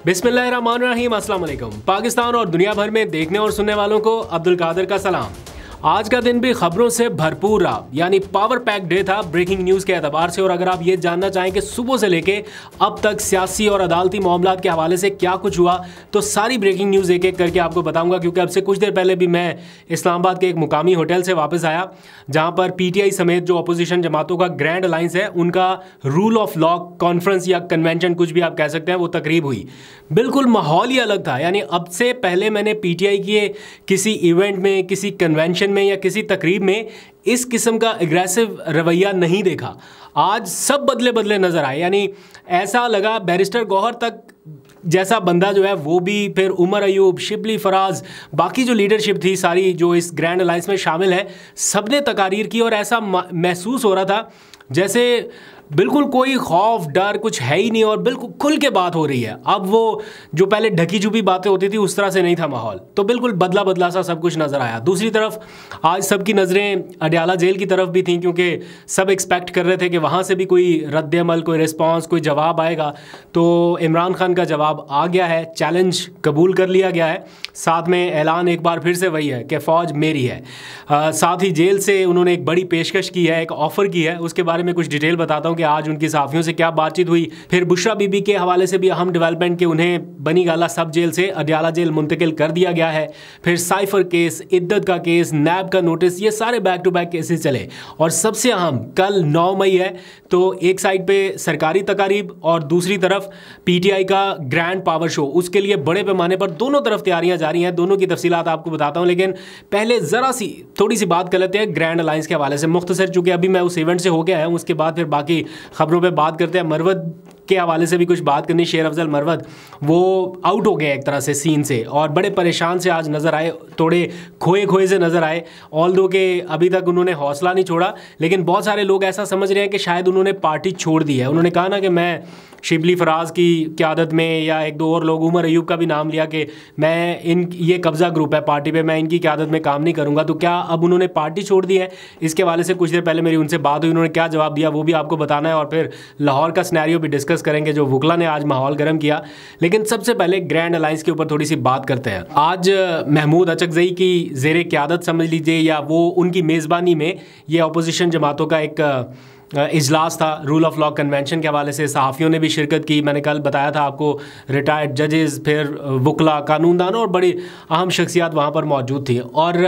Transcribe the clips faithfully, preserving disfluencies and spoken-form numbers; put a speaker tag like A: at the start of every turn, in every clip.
A: बिस्मिल्लाहिर्रहमानिर्रहीम, अस्सलाम वालेकुम। पाकिस्तान और दुनिया भर में देखने और सुनने वालों को अब्दुल कादिर का सलाम। आज का दिन भी खबरों से भरपूर रहा, यानी पावर पैक डे था ब्रेकिंग न्यूज़ के एतबार से। और अगर आप ये जानना चाहें कि सुबह से लेके अब तक सियासी और अदालती मामलात के हवाले से क्या कुछ हुआ, तो सारी ब्रेकिंग न्यूज़ एक एक करके आपको बताऊंगा। क्योंकि अब से कुछ देर पहले भी मैं इस्लामाबाद के एक मुकामी होटल से वापस आया, जहाँ पर पी टी आई समेत जो अपोजिशन जमातों का ग्रैंड अलायंस है, उनका रूल ऑफ लॉ कॉन्फ्रेंस या कन्वेंशन, कुछ भी आप कह सकते हैं, वो तकरीब हुई। बिल्कुल माहौल ही अलग था। यानी अब से पहले मैंने पी टी आई के किसी इवेंट में, किसी कन्वेंशन में या किसी तकरीब में इस किस्म का एग्रेसिव रवैया नहीं देखा। आज सब बदले बदले नजर आए। यानी ऐसा लगा बैरिस्टर गौहर तक जैसा बंदा जो है वो भी, फिर उमर अयूब, शिबली फराज, बाकी जो लीडरशिप थी सारी जो इस ग्रैंड अलायंस में शामिल है, सबने तकारीर की। और ऐसा महसूस हो रहा था जैसे बिल्कुल कोई खौफ डर कुछ है ही नहीं और बिल्कुल खुल के बात हो रही है। अब वो जो पहले ढकी छुपी बातें होती थी उस तरह से नहीं था माहौल, तो बिल्कुल बदला बदला सा सब कुछ नज़र आया। दूसरी तरफ आज सबकी नज़रें अडयाला जेल की तरफ भी थीं, क्योंकि सब एक्सपेक्ट कर रहे थे कि वहाँ से भी कोई रद्द-ए-अमल, कोई रिस्पॉन्स, कोई जवाब आएगा। तो इमरान खान का जवाब आ गया है, चैलेंज कबूल कर लिया गया है। साथ में ऐलान एक बार फिर से वही है कि फ़ौज मेरी है। आ, साथ ही जेल से उन्होंने एक बड़ी पेशकश की है, एक ऑफ़र की है, उसके बारे में कुछ डिटेल बताता हूँ कि आज उनकी सहाफ़ियों से क्या बातचीत हुई। फिर बुशरा बीबी के हवाले से भी अहम डेवलपमेंट के उन्हें बनी गाला सब जेल से अडयाला जेल मुंतकिल कर दिया गया है। फिर साइफर केस, इद्दत का केस, नैब का नोटिस, ये सारे बैक टू बैक केसेस चले। और सबसे अहम कल नौ मई है, तो एक साइड पे सरकारी तकारीब और दूसरी तरफ पी टी आई का ग्रैंड पावर शो। उसके लिए बड़े पैमाने पर दोनों तरफ तैयारियां जारी हैं। दोनों की तफसीलात आपको बताता हूं, लेकिन पहले ज़रा सी थोड़ी सी बात कर लेते हैं ग्रैंड अलायंस के हवाले से मुख्तसर, चूँकि अभी मैं उस इवेंट से होके आया हूँ। उसके बाद फिर बाकी खबरों पे बात करते हैं। मरवत के हवाले से भी कुछ बात करनी। शेर अफजल मरवत वो आउट हो गए एक तरह से सीन से और बड़े परेशान से आज नज़र आए, थोड़े खोए खोए से नज़र आए। ऑल दो के अभी तक उन्होंने हौसला नहीं छोड़ा, लेकिन बहुत सारे लोग ऐसा समझ रहे हैं कि शायद उन्होंने पार्टी छोड़ दी है। उन्होंने कहा ना कि मैं शिबली फराज की क़यादत में, या एक दो और लोग, उमर अयूब का भी नाम लिया कि मैं इन ये कब्ज़ा ग्रुप है पार्टी पे, मैं इनकी क़यादत में काम नहीं करूँगा। तो क्या अब उन्होंने पार्टी छोड़ दी है? इसके हवाले से कुछ देर पहले मेरी उनसे बात हुई, उन्होंने क्या जवाब दिया वो भी आपको बताना है। और फिर लाहौर का सिनेरियो भी डिस्कस करेंगे जो वुकला ने आज माहौल गर्म किया। लेकिन सबसे पहले ग्रैंड अलायंस के ऊपर थोड़ी सी बात करते हैं। आज महमूद अचकज़ई की ज़ेरे क़यादत समझ लीजिए, या वो उनकी मेज़बानी में ये अपोजिशन जमातों का एक इजलास था रूल ऑफ लॉ कन्वेंशन के हवाले से। सहाफ़ियों ने भी शिरकत की। मैंने कल बताया था आपको, रिटायर्ड जजेस, फिर वुकला, कानूनदान और बड़ी अहम शख्सियात वहाँ पर मौजूद थी। और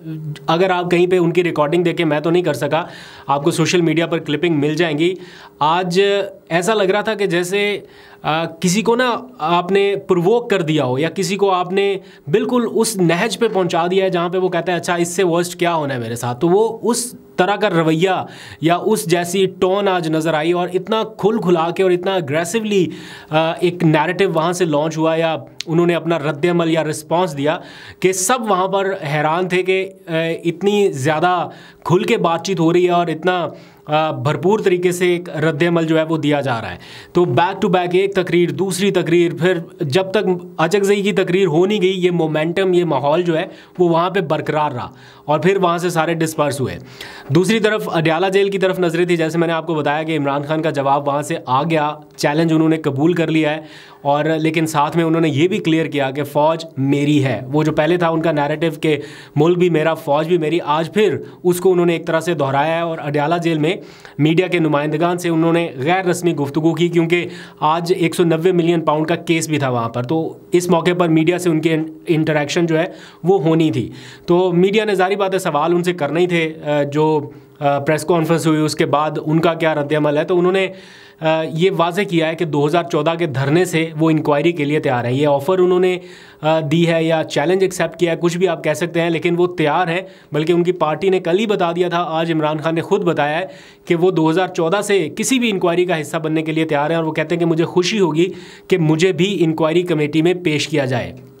A: अगर आप कहीं पे उनकी रिकॉर्डिंग देखें, मैं तो नहीं कर सका, आपको सोशल मीडिया पर क्लिपिंग मिल जाएंगी। आज ऐसा लग रहा था कि जैसे आ, किसी को ना आपने प्रोवोक कर दिया हो, या किसी को आपने बिल्कुल उस नहज पे पहुंचा दिया है जहाँ पे वो कहता है अच्छा इससे वर्स्ट क्या होना है मेरे साथ। तो वो उस तरह का रवैया या उस जैसी टोन आज नज़र आई, और इतना खुल खुला के और इतना अग्रेसिवली एक नैरेटिव वहाँ से लॉन्च हुआ, या उन्होंने अपना रद्द-ए-अमल या रिस्पॉन्स दिया कि सब वहाँ पर हैरान थे कि इतनी ज़्यादा खुल के बातचीत हो रही है और इतना भरपूर तरीके से एक रद्द-ए-अमल जो है वो दिया जा रहा है। तो बैक टू बैक एक तकरीर, दूसरी तकरीर, फिर जब तक अचकज़ई की तकरीर हो नहीं गई, ये मोमेंटम, ये माहौल जो है वो वहाँ पे बरकरार रहा और फिर वहाँ से सारे डिस्पर्स हुए। दूसरी तरफ अडयाला जेल की तरफ नजरें थी। जैसे मैंने आपको बताया कि इमरान खान का जवाब वहाँ से आ गया, चैलेंज उन्होंने कबूल कर लिया है। और लेकिन साथ में उन्होंने ये भी क्लियर किया कि फ़ौज मेरी है। वो जो पहले था उनका नैरेटिव कि मुल्क भी मेरा, फ़ौज भी मेरी, आज फिर उसको उन्होंने एक तरह से दोहराया है। और अडयाला जेल में मीडिया के नुमाइंदगान से उन्होंने गैर रस्मी गुफ्तगू की, क्योंकि आज एक सौ नब्बे मिलियन पाउंड का केस भी था वहाँ पर। तो इस मौके पर मीडिया से उनके इंटरेक्शन जो है वो होनी थी। तो मीडिया ने जारी बात है सवाल उनसे करने ही थे। जो प्रेस कॉन्फ्रेंस हुई उसके बाद उनका क्या रद्द-ए-अमल है, तो उन्होंने ये वाज़े किया है कि दो हज़ार चौदह के धरने से वो इंक्वायरी के लिए तैयार है। ये ऑफ़र उन्होंने दी है या चैलेंज एक्सेप्ट किया है, कुछ भी आप कह सकते हैं, लेकिन वो तैयार है। बल्कि उनकी पार्टी ने कल ही बता दिया था, आज इमरान खान ने खुद बताया है कि वो दो हज़ार चौदह से किसी भी इंक्वायरी का हिस्सा बनने के लिए तैयार हैं। और वो कहते हैं कि मुझे खुशी होगी कि मुझे भी इंक्वायरी कमेटी में पेश किया जाए।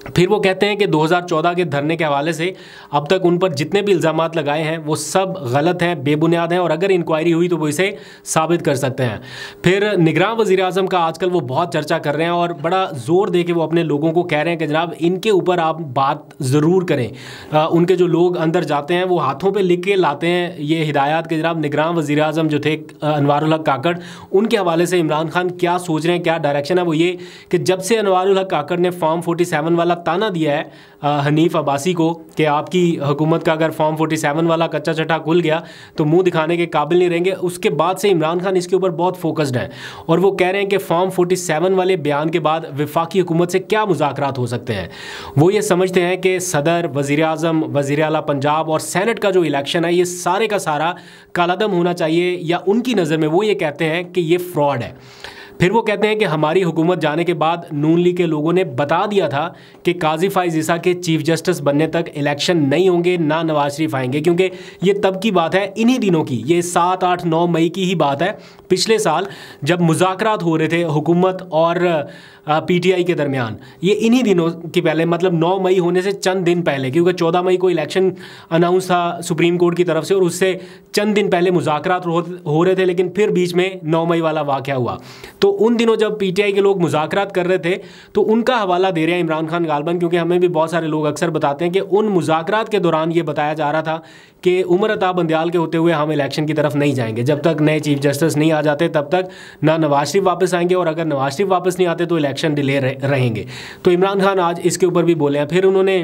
A: फिर वो कहते हैं कि दो हज़ार चौदह के धरने के हवाले से अब तक उन पर जितने भी इल्ज़ामात लगाए हैं वो सब गलत हैं, बेबुनियाद हैं, और अगर इंक्वायरी हुई तो वो इसे साबित कर सकते हैं। फिर निगरान वज़ीर आज़म का आजकल वो बहुत चर्चा कर रहे हैं और बड़ा ज़ोर दे के वो अपने लोगों को कह रहे हैं कि जनाब इनके ऊपर आप बात ज़रूर करें। आ, उनके जो लोग अंदर जाते हैं वो हाथों पर लिख के लाते हैं ये हिदायत कि जनाब निगरान वज़ीर आज़म जो थे अनवारुल हक काकड़, उनके हवाले से इमरान खान क्या सोच रहे हैं, क्या डायरेक्शन है। वो ये कि जब से अनवारुल हक काकड़ ने फॉर्म फोर्टी सेवन वाला ताना दिया है हनीफ अब्बासी को कि आपकी हुकूमत का अगर फॉर्म फोर्टी सेवन वाला कच्चा चट्टा खुल गया तो मुंह दिखाने के काबिल नहीं रहेंगे, उसके बाद से इमरान खान इसके ऊपर बहुत फोकस्ड हैं और वो कह रहे हैं कि फॉर्म फोर्टी सेवन वाले बयान के बाद वफाकी हुकूमत से क्या मुज़ाकरात हो सकते हैं। वो ये समझते हैं कि सदर, वज़ीर आज़म, वज़ीर आला पंजाब और सेनेट का जो इलेक्शन है ये सारे का सारा कालादम होना चाहिए, या उनकी नज़र में वो ये कहते हैं कि ये फ्रॉड है। फिर वो कहते हैं कि हमारी हुकूमत जाने के बाद नून लीग के लोगों ने बता दिया था कि काजी फाइज ईसा के चीफ जस्टिस बनने तक इलेक्शन नहीं होंगे, ना नवाज शरीफ आएंगे, क्योंकि ये तब की बात है, इन्हीं दिनों की, ये सात आठ नौ मई की ही बात है, पिछले साल जब मुज़ाकरात हो रहे थे हुकूमत और पीटीआई के दरमियान। ये इन्हीं दिनों की पहले, मतलब नौ मई होने से चंद दिन पहले, क्योंकि चौदह मई को इलेक्शन अनाउंस था सुप्रीम कोर्ट की तरफ से और उससे चंद दिन पहले मुज़ाकरात हो रहे थे, लेकिन फिर बीच में नौ मई वाला वाक़या हुआ। तो उन दिनों जब पीटीआई के लोग मुज़ाकरात कर रहे थे तो उनका हवाला दे रहे हैं इमरान खान गालबन, क्योंकि हमें भी बहुत सारे लोग अक्सर बताते हैं कि उन मुज़ाकरात के दौरान ये बताया जा रहा था कि उमर अता बंदियाल के होते हुए हम इलेक्शन की तरफ नहीं जाएंगे, जब तक नए चीफ जस्टिस नहीं आ जाते तब तक ना नवाज शरीफ वापस आएंगे, और अगर नवाज शरीफ वापस नहीं आते तो इलेक्शन डिले रहेंगे। तो इमरान खान आज इसके ऊपर भी बोले हैं। फिर उन्होंने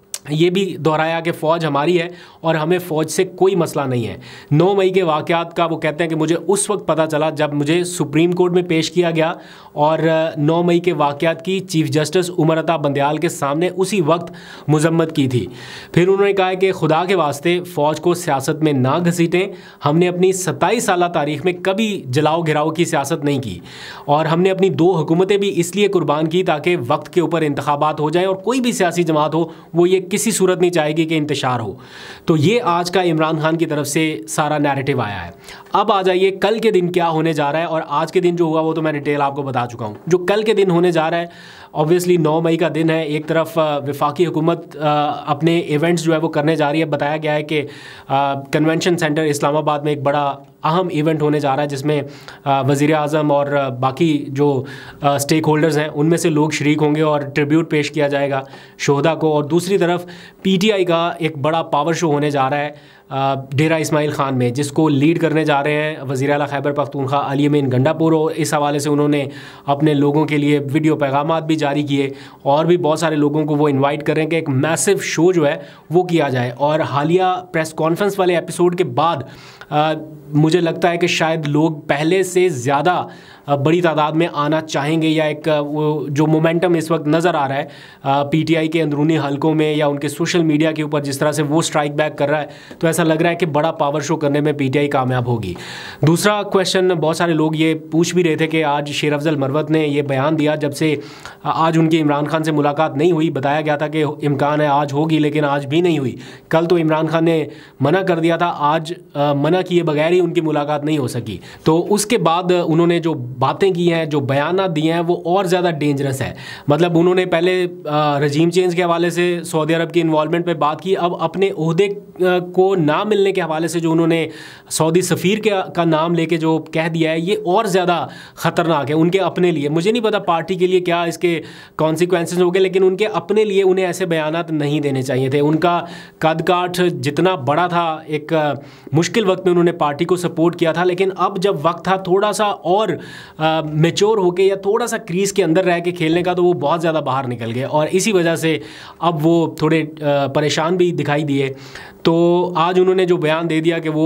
A: ये भी दोहराया कि फ़ौज हमारी है और हमें फ़ौज से कोई मसला नहीं है। नौ मई के वाक़यात का वो कहते हैं कि मुझे उस वक्त पता चला जब मुझे सुप्रीम कोर्ट में पेश किया गया और नौ मई के वाक़यात की चीफ जस्टिस उमर अता बंदियाल के सामने उसी वक्त मजम्मत की थी। फिर उन्होंने कहा कि खुदा के वास्ते फ़ौज को सियासत में ना घसीटें, हमने अपनी सत्ताईस साल तारीख़ में कभी जलाओ घिराओ की सियासत नहीं की और हमने अपनी दो हुकूमतें भी इसलिए कुर्बान की ताकि वक्त के ऊपर इंतखाबात हो जाएँ और कोई भी सियासी जमात हो वो ये किसी सूरत नहीं चाहेगी कि इंतशार हो। तो ये आज का इमरान खान की तरफ से सारा नैरेटिव आया है। अब आ जाइए कल के दिन क्या होने जा रहा है, और आज के दिन जो हुआ वो तो मैं डिटेल आपको बता चुका हूँ। जो कल के दिन होने जा रहा है, ऑब्वियसली नौ मई का दिन है। एक तरफ वफाकी हुकूमत अपने इवेंट्स जो है वो करने जा रही है। बताया गया है कि कन्वेंशन सेंटर इस्लामाबाद में एक बड़ा अहम इवेंट होने जा रहा है जिसमें वज़ीर आज़म और बाकी जो स्टेक होल्डर्स हैं उनमें से लोग शरीक होंगे और ट्रिब्यूट पेश किया जाएगा शोहदा को। और दूसरी तरफ पीटीआई का एक बड़ा पावर शो होने जा रहा है डेरा इस्माइल ख़ान में, जिसको लीड करने जा रहे हैं वज़ीर आला खैबर पख्तूनख्वा अली अमीन गंडापुर। और इस हवाले से उन्होंने अपने लोगों के लिए वीडियो पैगामात भी जारी किए और भी बहुत सारे लोगों को वो इनवाइट कर रहे हैं कि एक मैसिव शो जो है वो किया जाए। और हालिया प्रेस कॉन्फ्रेंस वाले एपिसोड के बाद आ, मुझे लगता है कि शायद लोग पहले से ज़्यादा बड़ी तादाद में आना चाहेंगे, या एक वो जो मोमेंटम इस वक्त नज़र आ रहा है पीटीआई के अंदरूनी हलकों में या उनके सोशल मीडिया के ऊपर जिस तरह से वो स्ट्राइक बैक कर रहा है, तो ऐसा लग रहा है कि बड़ा पावर शो करने में पीटीआई कामयाब होगी। दूसरा क्वेश्चन बहुत सारे लोग ये पूछ भी रहे थे कि आज शेर अफजल मरवत ने ये बयान दिया जब से आज उनकी इमरान खान से मुलाकात नहीं हुई। बताया गया था कि इम्कान है आज होगी, लेकिन आज भी नहीं हुई। कल तो इमरान खान ने मना कर दिया था, आज आ, मना किए बगैर ही उनकी मुलाकात नहीं हो सकी। तो उसके बाद उन्होंने जो बातें की हैं, जो बयान दिए हैं, वो और ज़्यादा डेंजरस है। मतलब उन्होंने पहले रजीम चेंज के हवाले से सऊदी अरब की इन्वॉल्वमेंट पे बात की, अब अपने ओहदे को ना मिलने के हवाले से जो उन्होंने सऊदी सफ़ीर के का नाम लेके जो कह दिया है, ये और ज़्यादा ख़तरनाक है उनके अपने लिए। मुझे नहीं पता पार्टी के लिए क्या इसके कॉन्सिक्वेंसेस होंगे, लेकिन उनके अपने लिए उन्हें ऐसे बयानात नहीं देने चाहिए थे। उनका कद काठ जितना बड़ा था, एक मुश्किल वक्त में उन्होंने पार्टी को सपोर्ट किया था, लेकिन अब जब वक्त था थोड़ा सा और मेच्योर होके या थोड़ा सा क्रीज के अंदर रह के खेलने का, तो वो बहुत ज़्यादा बाहर निकल गए और इसी वजह से अब वो थोड़े परेशान भी दिखाई दिए। तो आज उन्होंने जो बयान दे दिया कि वो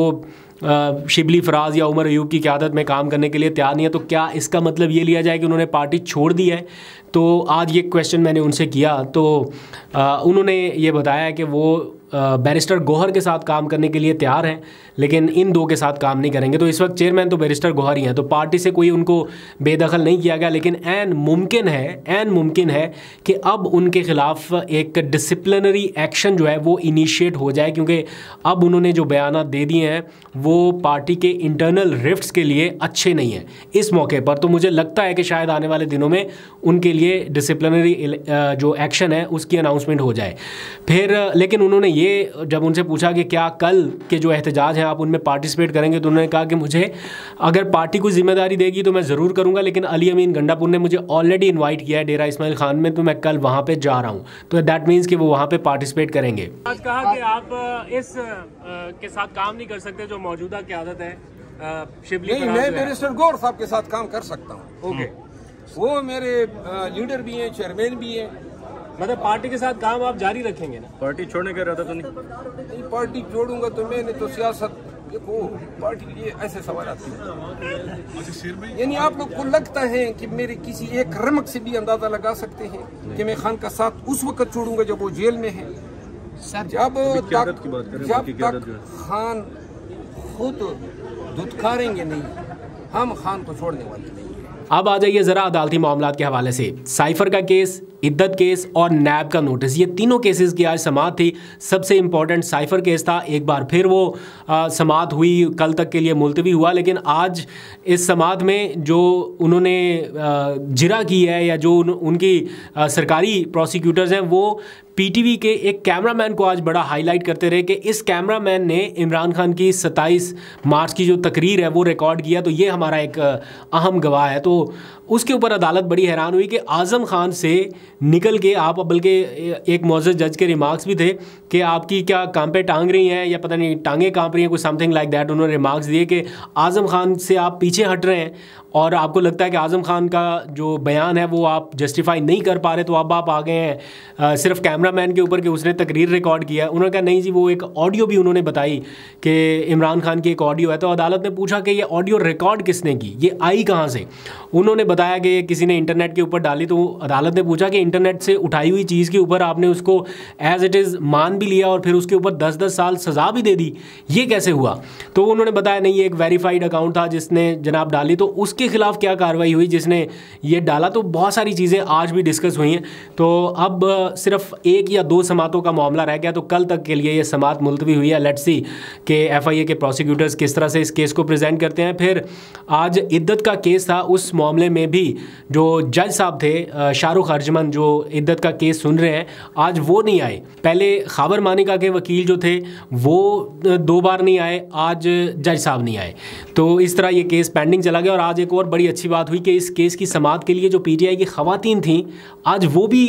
A: शिबली फराज या उमर अयूब की क़यादत में काम करने के लिए तैयार नहीं है, तो क्या इसका मतलब ये लिया जाए कि उन्होंने पार्टी छोड़ दी है? तो आज ये क्वेश्चन मैंने उनसे किया तो आ, उन्होंने ये बताया कि वो बैरिस्टर गौहर के साथ काम करने के लिए तैयार हैं, लेकिन इन दो के साथ काम नहीं करेंगे। तो इस वक्त चेयरमैन तो बैरिस्टर गौहर ही हैं, तो पार्टी से कोई उनको बेदखल नहीं किया गया। लेकिन ऐन मुमकिन है ऐन मुमकिन है कि अब उनके खिलाफ एक डिसिप्लिनरी एक्शन जो है वो इनिशिएट हो जाए, क्योंकि अब उन्होंने जो बयान दे दिए हैं वो पार्टी के इंटरनल रिफ्ट्स के लिए अच्छे नहीं हैं इस मौके पर। तो मुझे लगता है कि शायद आने वाले दिनों में उनके लिए डिसिप्लिनरी जो एक्शन है उसकी अनाउंसमेंट हो जाए। फिर लेकिन उन्होंने ये, जब उनसे पूछा कि क्या कल के जो एहतजाज हैं आप उनमें पार्टिसिपेट करेंगे, तो उन्होंने कहा कि मुझे अगर पार्टी को जिम्मेदारी देगी तो मैं ज़रूर करूँगा, लेकिन अली अमीन गंडापुर ने मुझे ऑलरेडी इन्वाइट किया है डेरा इस्माइल खान में, तो मैं कल वहाँ पर जा रहा हूँ। तो दैट मीन्स कि वो वहाँ पर पार्टिसिपेट करेंगे। आज कहा कि आप इस के साथ काम नहीं कर सकते जो मौजूदा क़यादत है शिबली।
B: नहीं, मैं बैरिस्टर गौहर साहब के साथ काम कर सकता हूँ।
A: ओके,
B: वो मेरे लीडर भी हैं, चेयरमैन भी हैं।
A: मतलब पार्टी के साथ काम आप जारी रखेंगे ना?
C: पार्टी छोड़ने का इरादा तो नहीं?
B: नहीं, पार्टी छोड़ूंगा तो मैंने तो सियासत, देखो पार्टी ये ऐसे सवाल आते हैं, यानी आप लोग को लगता है कि मेरे किसी एक रमक से भी अंदाजा लगा सकते हैं कि मैं खान का साथ उस वक्त छोड़ूंगा जब वो जेल में है। जब तक जब तक खान खुद धुतकारेंगे नहीं, हम खान को छोड़ने वाले नहीं।
A: अब आ जाइए ज़रा अदालती मामलात के हवाले से। साइफर का केस, इद्दत केस और नैब का नोटिस, ये तीनों केसेस की आज समाअत थी। सबसे इम्पॉर्टेंट साइफर केस था, एक बार फिर वो आ, समाअत हुई, कल तक के लिए मुलतवी हुआ। लेकिन आज इस समाअत में जो उन्होंने आ, जिरा की है या जो उन, उनकी आ, सरकारी प्रोसिक्यूटर्स हैं वो पीटीवी के एक कैमरामैन को आज बड़ा हाईलाइट करते रहे कि इस कैमरामैन ने इमरान खान की सत्ताईस मार्च की जो तकरीर है वो रिकॉर्ड किया, तो ये हमारा एक अहम गवाह है। तो उसके ऊपर अदालत बड़ी हैरान हुई कि आज़म खान से निकल के आप, बल्कि एक मौजूद जज के रिमार्क्स भी थे कि आपकी क्या काम पे टांग रही हैं या पता नहीं टांगे कांप रही हैं, कुछ समथिंग लाइक दैट। उन्होंने रिमार्क्स दिए कि आज़म खान से आप पीछे हट रहे हैं और आपको लगता है कि आज़म खान का जो बयान है वो आप जस्टिफाई नहीं कर पा रहे, तो अब आप आ गए हैं सिर्फ कैमरामैन के ऊपर कि उसने तकरीर रिकॉर्ड किया। उन्होंने कहा नहीं जी, वो एक ऑडियो भी उन्होंने बताई कि इमरान खान की एक ऑडियो है। तो अदालत ने पूछा कि ये ऑडियो रिकॉर्ड किसने की, ये आई कहाँ से? उन्होंने बताया कि किसी ने इंटरनेट के ऊपर डाली। तो अदालत ने पूछा कि इंटरनेट से उठाई हुई चीज़ के ऊपर आपने उसको एज इट इज़ मान भी लिया और फिर उसके ऊपर दस दस साल सज़ा भी दे दी, ये कैसे हुआ? तो उन्होंने बताया नहीं, ये एक वेरीफाइड अकाउंट था जिसने जनाब डाली। तो उसके खिलाफ क्या कार्रवाई हुई जिसने ये डाला? तो बहुत सारी चीज़ें आज भी डिस्कस हुई हैं। तो अब सिर्फ एक या दो समातों का मामला रह गया, तो कल तक के लिए ये समात मुलतवी हुई है। लेट्स सी कि एफआईए के प्रोसिक्यूटर्स किस तरह से इस केस को प्रेजेंट करते हैं। फिर आज इद्दत का केस था, उस मामले में भी जो जज साहब थे शाहरुख अर्जमन जो इद्दत का केस सुन रहे हैं, आज वो नहीं आए। पहले खाबर मानिका के वकील जो थे वो दो बार नहीं आए, आज जज साहब नहीं आए। तो इस तरह ये केस पेंडिंग चला गया। और आज एक और बड़ी अच्छी बात हुई कि इस केस की समाअत के लिए जो पीटीआई की खवातीन थीं, आज वो भी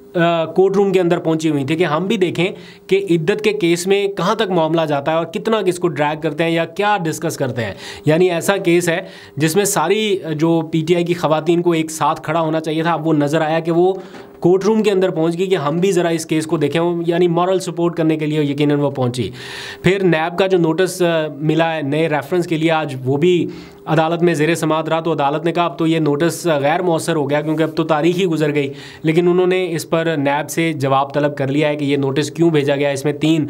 A: कोर्ट रूम के अंदर पहुंची हुई थी कि हम भी देखें कि इद्दत के केस में कहां तक मामला जाता है और कितना किसको ड्रैग करते हैं या क्या डिस्कस करते हैं। यानी ऐसा केस है जिसमें सारी जो पीटीआई की खवातीन को एक साथ खड़ा होना चाहिए था, वो नज़र आया कि वो कोर्ट रूम के अंदर पहुंच गई कि हम भी ज़रा इस केस को देखें, यानी मॉरल सपोर्ट करने के लिए यकीनन वो पहुंची। फिर नैब का जो नोटिस मिला है नए रेफरेंस के लिए, आज वो भी अदालत में ज़ेरे समाअत रहा। तो अदालत ने कहा अब तो ये नोटिस गैर मौसर हो गया क्योंकि अब तो तारीख ही गुजर गई। लेकिन उन्होंने इस पर नैब से जवाब तलब कर लिया है कि ये नोटिस क्यों भेजा गया। इसमें तीन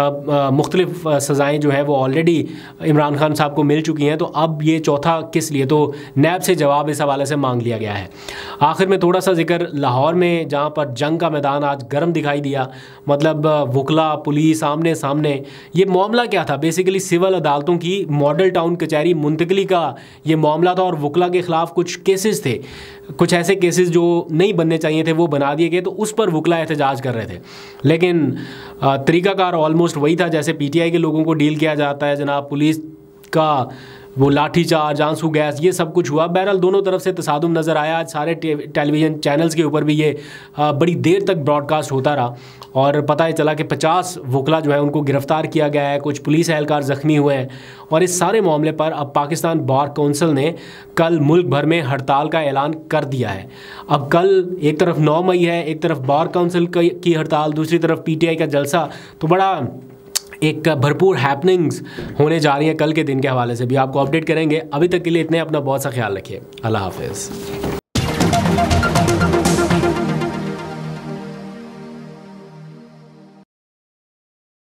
A: मुख्तलिफ सज़ाएँ जो हैं वो ऑलरेडी इमरान खान साहब को मिल चुकी हैं, तो अब ये चौथा किस लिए? तो नैब से जवाब इस हवाले से मांग लिया गया है। आखिर में थोड़ा सा जिक्र लाहौर में, जहाँ पर जंग का मैदान आज गर्म दिखाई दिया, मतलब वकला पुलिस आमने सामने। ये मामला क्या था? बेसिकली सिविल अदालतों की मॉडल टाउन कचहरी मुंतकली का ये मामला था और वकला के ख़िलाफ़ कुछ केसेस थे, कुछ ऐसे केसेस जो नहीं बनने चाहिए थे वो बना दिए गए, तो उस पर वकला एहतजाज कर रहे थे। लेकिन तरीक़ाकार ऑलमोस्ट वही था जैसे पीटीआई के लोगों को डील किया जाता है। जनाब पुलिस का वो लाठीचार्ज, आंसू गैस, ये सब कुछ हुआ। बहरहाल दोनों तरफ से तसादुम नज़र आया। आज सारे टेलीविज़न चैनल्स के ऊपर भी ये बड़ी देर तक ब्रॉडकास्ट होता रहा और पता चला कि पचास वकला जो है उनको गिरफ़्तार किया गया है, कुछ पुलिस एहलकार ज़ख्मी हुए हैं। और इस सारे मामले पर अब पाकिस्तान बार कौंसिल ने कल मुल्क भर में हड़ताल का ऐलान कर दिया है। अब कल एक तरफ नौ मई है, एक तरफ बार कौंसिल की हड़ताल, दूसरी तरफ पीटीआई का जलसा। तो बड़ा एक भरपूर हैपनिंग्स होने जा रही हैं कल के दिन के हवाले से भी आपको अपडेट करेंगे। अभी तक के लिए इतने, अपना बहुत सा ख्याल रखिए। अल्लाह हाफिज़।